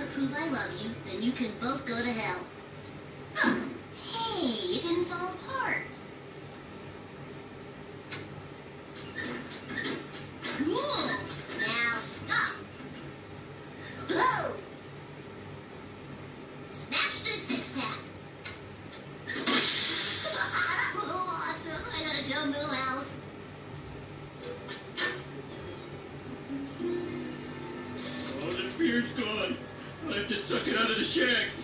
to prove I love you, then you can both go to hell. Ugh. Hey, it didn't fall apart. Whoa! Now stop. Whoa! Smash this six-pack. Awesome. I gotta tell Millhouse. Oh, the beer's gone. I have to suck it out of the shack.